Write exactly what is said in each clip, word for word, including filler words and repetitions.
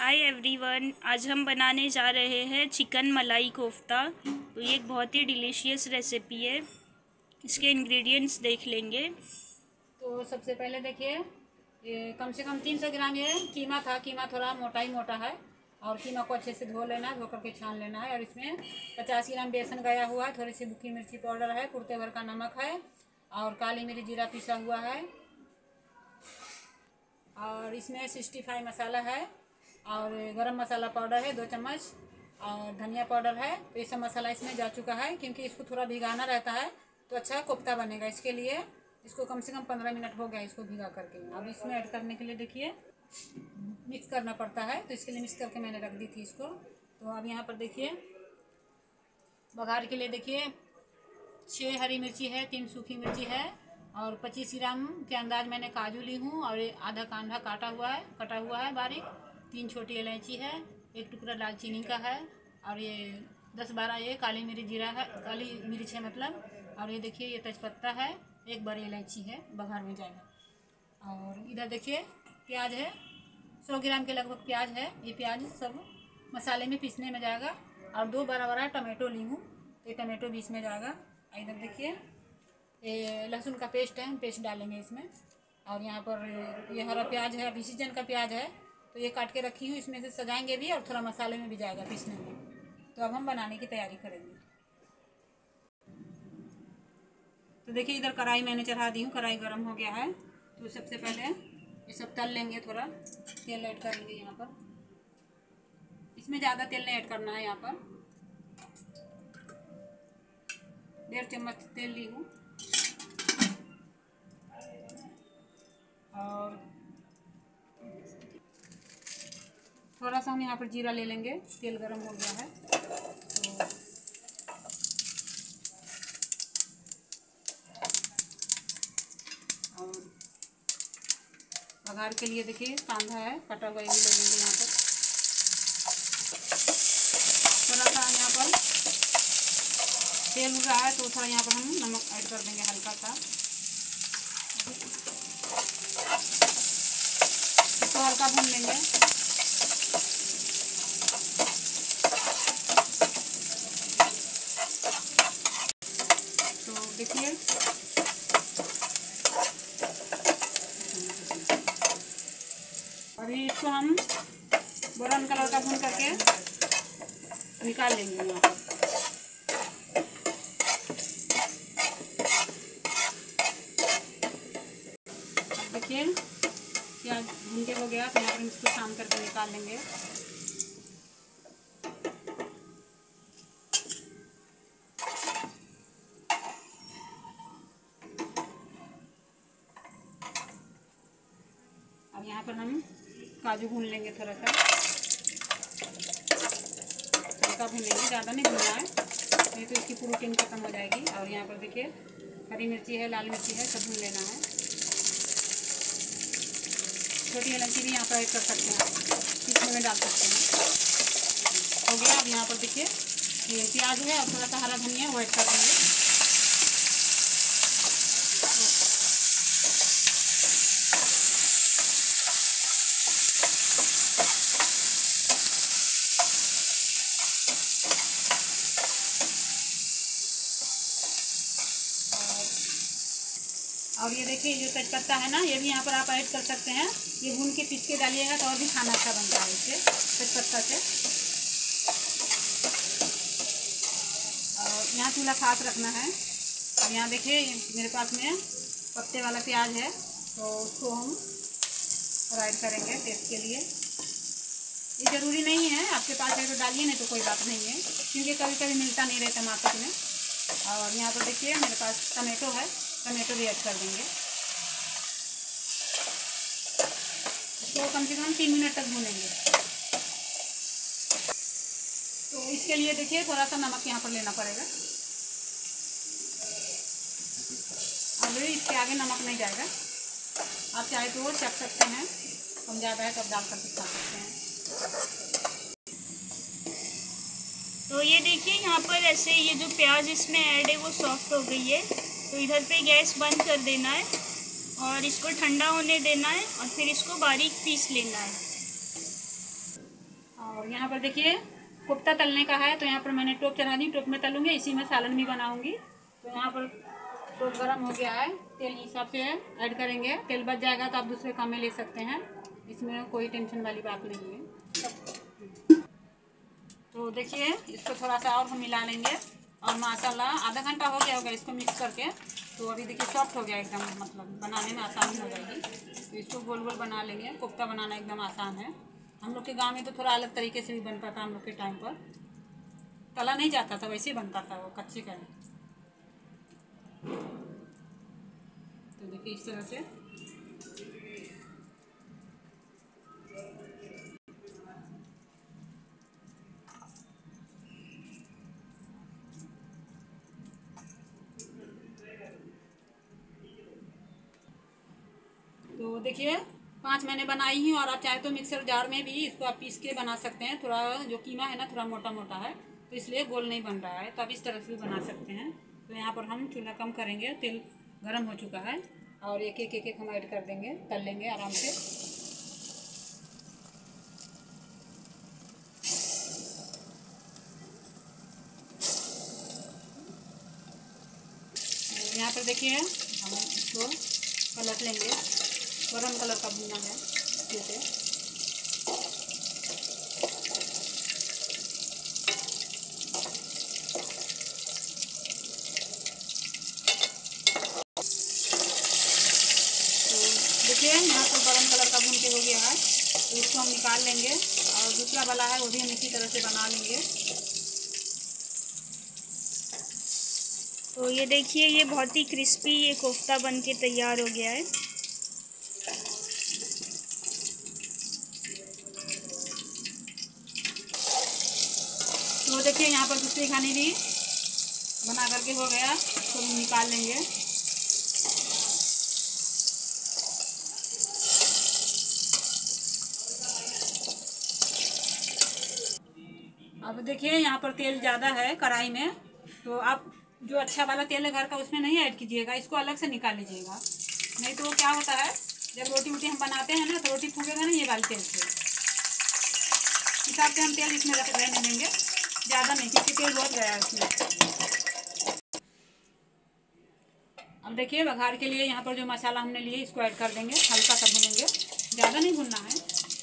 Hi everyone, आज हम बनाने जा रहे हैं चिकन मलाई कोफ्ता। तो ये एक बहुत ही डिलीशियस रेसिपी है। इसके इंग्रेडिएंट्स देख लेंगे। तो सबसे पहले देखिए, ये कम से कम तीन सौ ग्राम ये कीमा था। कीमा थोड़ा मोटा ही मोटा है और कीमा को अच्छे से धो लेना है, धो करके छान लेना है। और इसमें पचास ग्राम बेसन गया हुआ है, थोड़ी सी बुकी मिर्ची पाउडर है, कुर्ते भर का नमक है और काली मिर्च जीरा पिसा हुआ है। और इसमें सिक्सटी फाइव मसाला है और गरम मसाला पाउडर है दो चम्मच और धनिया पाउडर है। तो ये सब मसाला इसमें जा चुका है, क्योंकि इसको थोड़ा भिगाना रहता है तो अच्छा कोफ्ता बनेगा। इसके लिए इसको कम से कम पंद्रह मिनट हो गया इसको भिगा करके। अब इसमें ऐड करने के लिए देखिए मिक्स करना पड़ता है, तो इसके लिए मिक्स करके मैंने रख दी थी इसको। तो अब यहाँ पर देखिए बघार के लिए देखिए छः हरी मिर्ची है, तीन सूखी मिर्ची है और पच्चीस ग्राम के अंदाज मैंने काजू ली हूँ और आधा कांदा काटा हुआ है कटा हुआ है बारीक। तीन छोटी इलायची है, एक टुकड़ा दालचीनी का है और ये दस बारह ये काली मिर्च जीरा है, काली मिर्च है मतलब। और ये देखिए ये तेजपत्ता है, एक बड़ी इलायची है, बघार में जाएगा। और इधर देखिए प्याज है, सौ ग्राम के लगभग प्याज है। ये प्याज सब मसाले में पीसने में जाएगा। और दो बड़ा बड़ा टमाटो ली हूँ, तो ये टमाटो भी इसमें जाएगा। इधर देखिए ये लहसुन का पेस्ट है, हम पेस्ट डालेंगे इसमें। और यहाँ पर ये हरा प्याज है, अभी सीजन का प्याज है तो ये काट के रखी हूँ, इसमें से सजाएंगे भी और थोड़ा मसाले में भी जाएगा पीसने में। तो अब हम बनाने की तैयारी करेंगे। तो देखिए इधर कढ़ाई मैंने चढ़ा दी हूँ, कढ़ाई गर्म हो गया है। तो सबसे पहले ये सब तल लेंगे, थोड़ा तेल ऐड करेंगे यहाँ पर। इसमें ज़्यादा तेल नहीं ऐड करना है, यहाँ पर डेढ़ चम्मच तेल ली हूँ। और थोड़ा सा हम यहाँ पर जीरा ले लेंगे, तेल गरम हो गया है तो और बघार के लिए देखिए कांदा है कटा हुआ, ये भी ले लेंगे यहाँ पर। थोड़ा सा यहाँ पर तेल हो रहा है तो थोड़ा यहाँ पर हम नमक ऐड कर देंगे हल्का सा। इसको हल्का भून लेंगे। तो देखिए अभी इसको हम ब्राउन कलर का भून करके निकाल लेंगे यहाँ पर। देखिए प्याज भून के हो गया तो यहाँ पर इसको शाम करके निकाल लेंगे। अब यहाँ पर हम काजू भून लेंगे, थोड़ा सा हल्का भून लेंगे, ज़्यादा नहीं भूनना है नहीं तो इसकी प्रोटीन खत्म हो जाएगी। और यहाँ पर देखिए हरी मिर्ची है, लाल मिर्ची है, सब भून लेना है। छोटी इलायची भी यहाँ पर ऐड कर सकते हैं, पीसने में डाल सकते हैं। हो गया। अब यहाँ पर देखिए ये प्याज है और थोड़ा सा हरा धनिया वो ऐड कर देंगे। और ये देखिए जो तेजपत्ता है ना, ये भी यहाँ पर आप ऐड कर सकते हैं। ये भून के पीस के डालिएगा तो और भी खाना अच्छा बनता है इससे, तेजपत्ता से। और यहाँ चूल्हा खास रखना है। और यहाँ देखिए मेरे पास में पत्ते वाला प्याज है तो उसको हम फ्राइड करेंगे टेस्ट के लिए। ये ज़रूरी नहीं है, आपके पास है तो डालिए, नहीं तो कोई बात नहीं है, क्योंकि कभी कभी मिलता नहीं रहता मार्केट में। और यहाँ पर देखिए मेरे पास टमाटो है, टमाटो भी ऐड कर देंगे। इसको कम से कम तीन मिनट तक भूनेंगे। तो इसके लिए देखिए थोड़ा सा नमक यहाँ पर लेना पड़ेगा। अब इसके आगे नमक नहीं जाएगा, आप चाहे तो वो चख सकते हैं, कम ज़्यादा है तब डाल करके खा सकते हैं। तो ये देखिए यहाँ पर ऐसे ये जो प्याज इसमें ऐड है वो सॉफ्ट हो गई है। तो इधर पे गैस बंद कर देना है और इसको ठंडा होने देना है और फिर इसको बारीक पीस लेना है। और यहाँ पर देखिए कोफ्ता तलने का है, तो यहाँ पर मैंने टोप चढ़ा दी, टोप में तलूँगी, इसी में सालन भी बनाऊँगी। तो यहाँ पर टोप गरम हो गया है, तेल हिसाब से ऐड करेंगे, तेल बच जाएगा तो आप दूसरे काम में ले सकते हैं, इसमें कोई टेंशन वाली बात नहीं है। तो देखिए इसको थोड़ा सा और हम मिला लेंगे, और माशाल्लाह आधा घंटा हो गया होगा इसको मिक्स करके। तो अभी देखिए सॉफ्ट हो गया एकदम, मतलब बनाने में आसानी हो जाएगी। तो इसको गोल गोल बना लेंगे, कोफ्ता बनाना एकदम आसान है। हम लोग के गांव में तो थोड़ा अलग तरीके से भी बनता था, हम लोग के टाइम पर तला नहीं जाता था, वैसे ही बनता था वो कच्चे का। तो देखिए इस तरह से तो देखिए पांच मैंने बनाई ही, और आप चाहे तो मिक्सर जार में भी इसको आप पीस के बना सकते हैं। थोड़ा जो कीमा है ना थोड़ा मोटा मोटा है, तो इसलिए गोल नहीं बन रहा है, तो आप इस तरह से भी बना सकते हैं। तो यहाँ पर हम चूल्हा कम करेंगे, तेल गर्म हो चुका है, और एक एक एक एक हम ऐड कर देंगे, तल लेंगे आराम से। यहाँ पर देखिए हम इसको पलट लेंगे, गरम कलर का भुना है अच्छे से। तो देखिए यहाँ पर गरम कलर का भून के हो गया है, तो इसको हम निकाल लेंगे, और दूसरा वाला है वो भी हम इसी तरह से बना लेंगे। तो ये देखिए ये बहुत ही क्रिस्पी ये कोफ्ता बन के तैयार हो गया है। तो देखिए यहाँ पर दूसरी खानी भी बना करके हो गया, तो हम निकाल लेंगे। अब देखिए यहाँ पर तेल ज़्यादा है कढ़ाई में, तो आप जो अच्छा वाला तेल है घर का उसमें नहीं ऐड कीजिएगा, इसको अलग से निकाल लीजिएगा। नहीं तो क्या होता है जब रोटी वोटी हम बनाते हैं ना तो रोटी फूकेगा ना ये वाले तेल से, हिसाब से हम तेल इसमें रख रहने देंगे, ज़्यादा नहीं, क्योंकि तेल बहुत गया है इसमें। अब देखिए बघार के लिए यहाँ पर जो मसाला हमने लिए इसको ऐड कर देंगे, हल्का सा भूनेंगे, ज़्यादा नहीं भूनना है।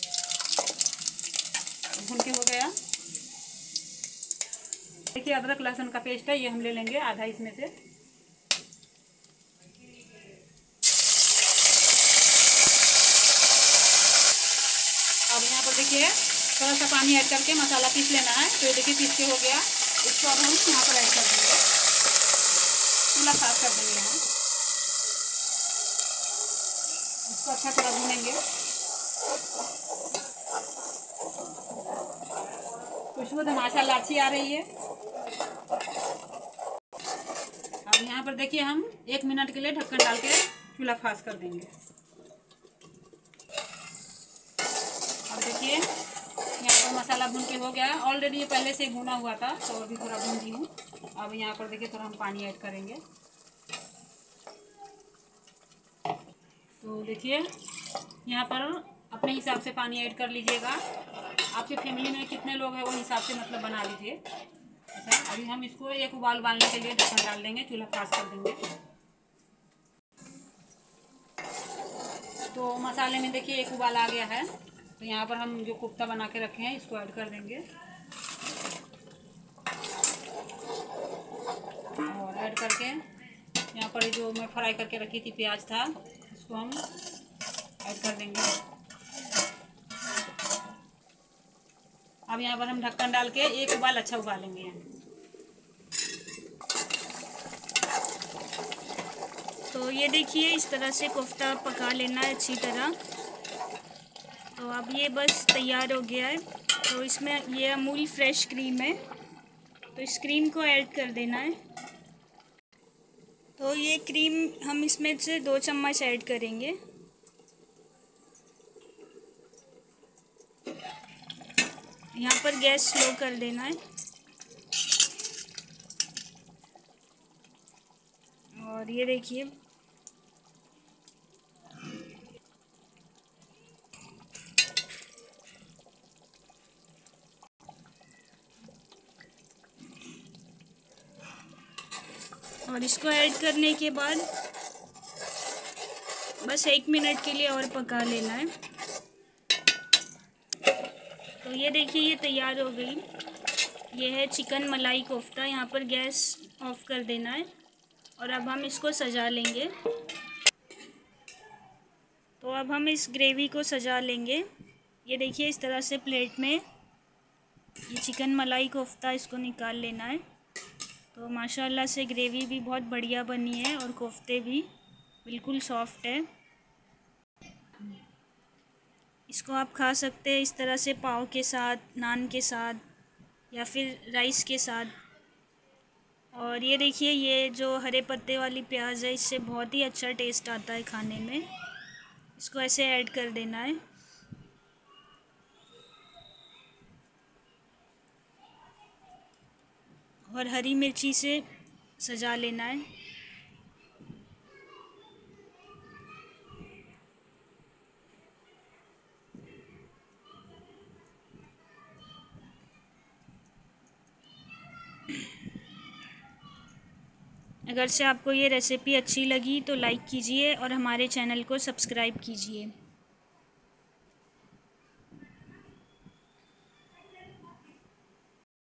भून के हो गया, देखिए अदरक लहसुन का पेस्ट है, ये हम ले लेंगे आधा इसमें से। अब यहाँ पर देखिए थोड़ा सा पानी ऐड करके मसाला पीस लेना है। तो ये देखिए पीस के हो गया, इसको अब हम यहाँ पर ऐड कर देंगे, चूल्हा साफ कर देंगे हम। इसको अच्छा थोड़ा भूनेंगे, खुशबू तो माशाल्लाह अच्छी आ रही है। अब यहाँ पर देखिए हम एक मिनट के लिए ढक्कन डाल के चूल्हा फास्ट कर देंगे। अब देखिए यहाँ पर मसाला भून के हो गया है, ऑलरेडी ये पहले से भुना हुआ था, तो अभी थोड़ा भून दी हूँ। अब यहाँ पर देखिए थोड़ा हम पानी ऐड करेंगे। तो देखिए यहाँ पर अपने हिसाब से पानी ऐड कर लीजिएगा, आपकी फैमिली में कितने लोग हैं वो हिसाब से मतलब बना लीजिए। अच्छा अभी हम इसको एक उबाल उबालने के लिए ढक्कन डाल देंगे, चूल्हा फास्ट कर देंगे। तो मसाले में देखिए एक उबाल आ गया है, तो यहाँ पर हम जो कोफ्ता बना के रखे हैं इसको ऐड कर देंगे, और ऐड करके यहाँ पर जो मैं फ्राई करके रखी थी प्याज था इसको हम ऐड कर देंगे। अब यहाँ पर हम ढक्कन डाल के एक उबाल अच्छा उबालेंगे। तो ये देखिए इस तरह से कोफ्ता पका लेना है अच्छी तरह। तो अब ये बस तैयार हो गया है। तो इसमें ये अमूल फ्रेश क्रीम है, तो इस क्रीम को ऐड कर देना है। तो ये क्रीम हम इसमें से दो चम्मच ऐड करेंगे। यहाँ पर गैस स्लो कर देना है, और ये देखिए और इसको ऐड करने के बाद बस एक मिनट के लिए और पका लेना है। तो ये देखिए ये तैयार हो गई। ये है चिकन मलाई कोफ्ता। यहाँ पर गैस ऑफ कर देना है और अब हम इसको सजा लेंगे। तो अब हम इस ग्रेवी को सजा लेंगे। ये देखिए इस तरह से प्लेट में ये चिकन मलाई कोफ्ता इसको निकाल लेना है। तो माशाल्लाह से ग्रेवी भी बहुत बढ़िया बनी है और कोफ्ते भी बिल्कुल सॉफ्ट है। इसको आप खा सकते हैं इस तरह से पाव के साथ, नान के साथ या फिर राइस के साथ। और ये देखिए ये जो हरे पत्ते वाली प्याज है इससे बहुत ही अच्छा टेस्ट आता है खाने में। इसको ऐसे ऐड कर देना है। और हरी मिर्ची से सजा लेना है। अगर से आपको ये रेसिपी अच्छी लगी तो लाइक कीजिए और हमारे चैनल को सब्सक्राइब कीजिए।